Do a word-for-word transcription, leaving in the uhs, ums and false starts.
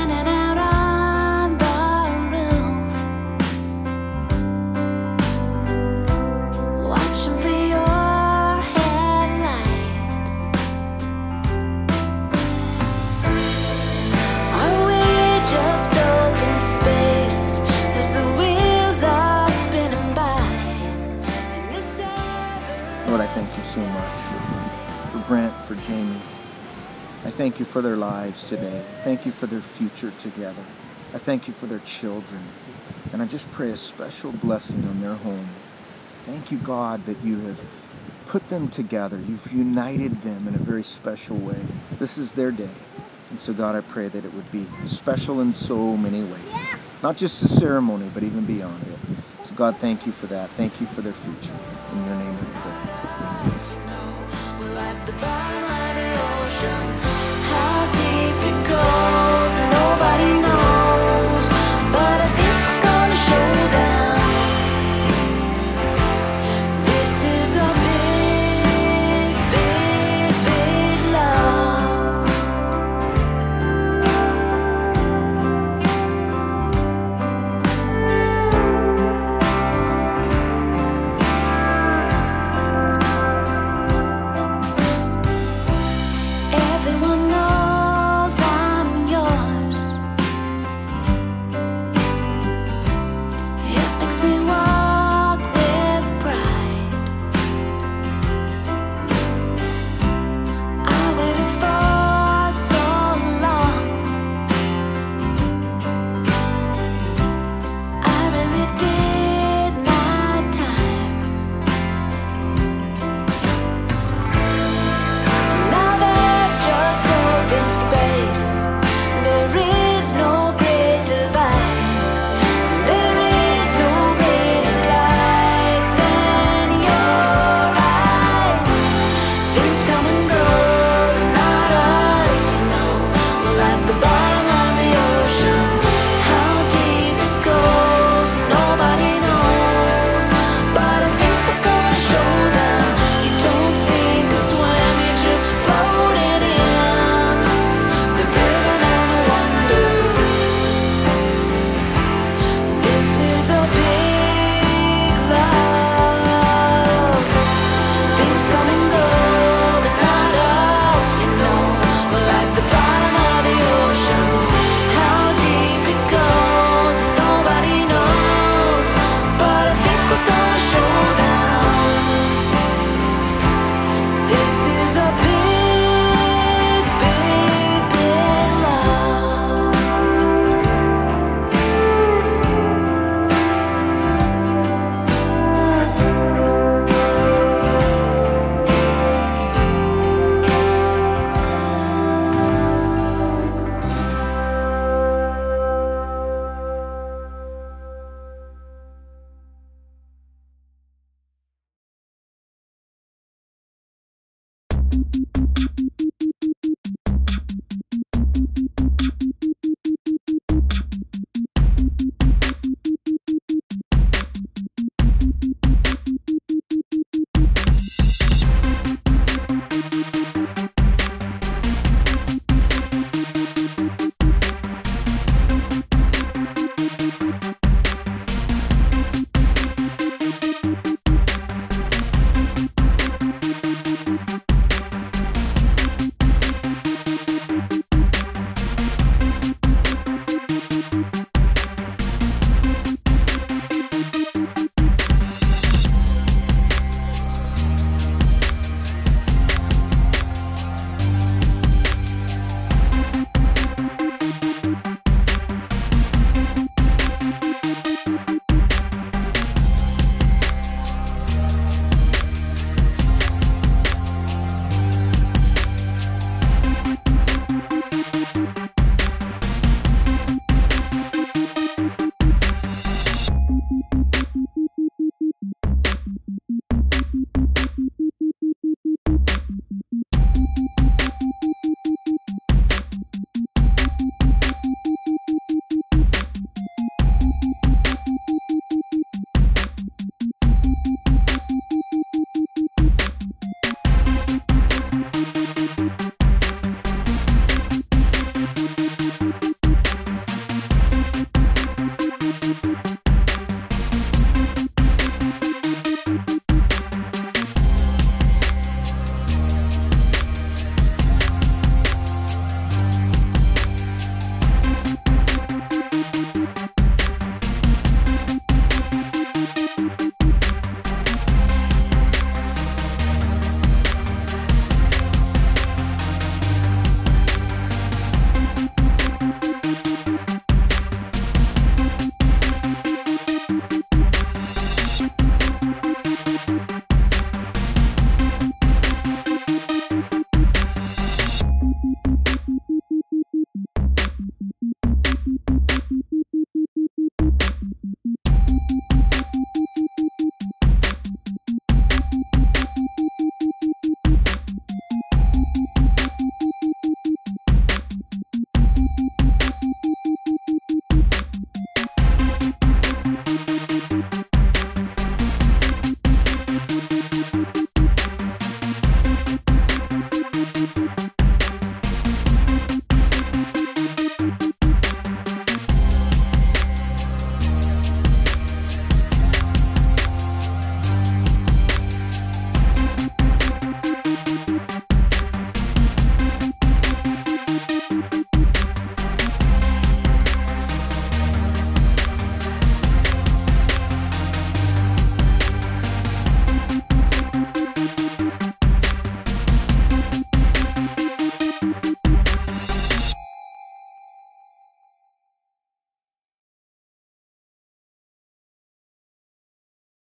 standing out on the roof, watching for your headlights. Are we just open space as the wheels are spinning by in this ever- Lord, I thank you so much for Brent, for Jamie. I thank you for their lives today. Thank you for their future together. I thank you for their children. And I just pray a special blessing on their home. Thank you, God, that you have put them together. You've united them in a very special way. This is their day. And so, God, I pray that it would be special in so many ways. Not just the ceremony, but even beyond it. So, God, thank you for that. Thank you for their future. In your name we pray. You know, we're like the bottom of the ocean. How deep it goes